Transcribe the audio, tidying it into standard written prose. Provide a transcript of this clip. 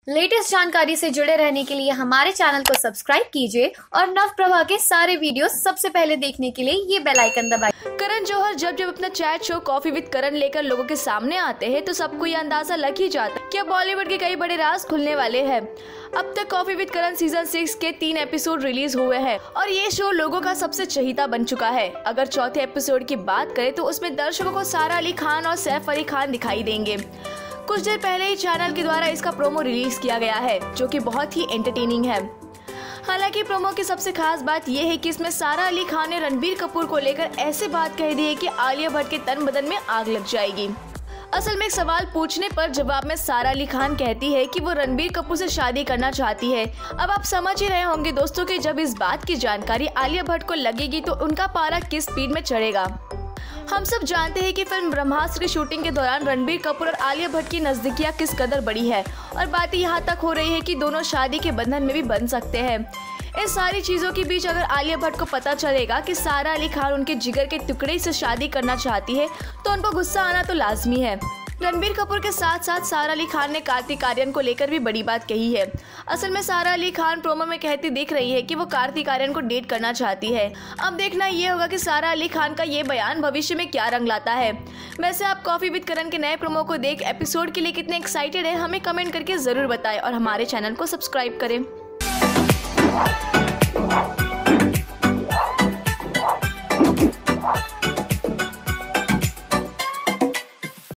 Latest जानकारी से जुड़े रहने के लिए हमारे चैनल को सब्सक्राइब कीजिए और नवप्रभा के सारे वीडियो सबसे पहले देखने के लिए ये बेल आइकन दबाइए। करण जौहर जब अपना chat show coffee with Karan लेकर लोगों के सामने आते हैं तो सबको ये अंदाजा लग ही जाता है कि अब बॉलीवुड के कई बड़े राज खुलने वाले हैं। अब तक कॉफी विद करण सीजन 6 के 3 एपिसोड रिलीज हुए हैं और ये शो लोगों का सबसे चहीता बन चुका है। अगर चौथे एपिसोड की बात करें तो उसमें दर्शकों को सारा अली खान और सैफ अली खान दिखाई देंगे। कुछ देर पहले ही चैनल के द्वारा इसका प्रोमो रिलीज किया गया है जो कि बहुत ही एंटरटेनिंग है। हालांकि प्रोमो की सबसे खास बात यह है कि इसमें सारा अली खान ने रणबीर कपूर को लेकर ऐसे बात कह दी है कि आलिया भट्ट के तन बदन में आग लग जाएगी। असल में एक सवाल पूछने पर जवाब में सारा अली खान कहती है कि वो रणबीर कपूर से शादी करना चाहती है। अब आप समझ ही रहे होंगे दोस्तों कि जब इस बात की जानकारी आलिया भट्ट को लगेगी तो उनका पारा किस स्पीड में चढ़ेगा। हम सब जानते हैं कि फिल्म ब्रह्मास्त्र की शूटिंग के दौरान रणबीर कपूर और आलिया भट्ट की नजदीकियां किस कदर बड़ी है और बातें यहाँ तक हो रही है कि दोनों शादी के बंधन में भी बन सकते हैं। इन सारी चीजों के बीच अगर आलिया भट्ट को पता चलेगा कि सारा अली खान उनके जिगर के टुकड़े से शादी करना चाहती है तो उनको गुस्सा आना तो लाजमी है। रणबीर कपूर के साथ साथ सारा अली खान ने कार्तिक आर्यन को लेकर भी बड़ी बात कही है। असल में सारा अली खान प्रोमो में कहती दिख रही है कि वो कार्तिक आर्यन को डेट करना चाहती है। अब देखना ये होगा कि सारा अली खान का ये बयान भविष्य में क्या रंग लाता है। वैसे आप कॉफी विद करण के नए प्रोमो को देख एपिसोड के लिए कितने एक्साइटेड हैं हमें कमेंट करके जरूर बताएं और हमारे चैनल को सब्सक्राइब करें।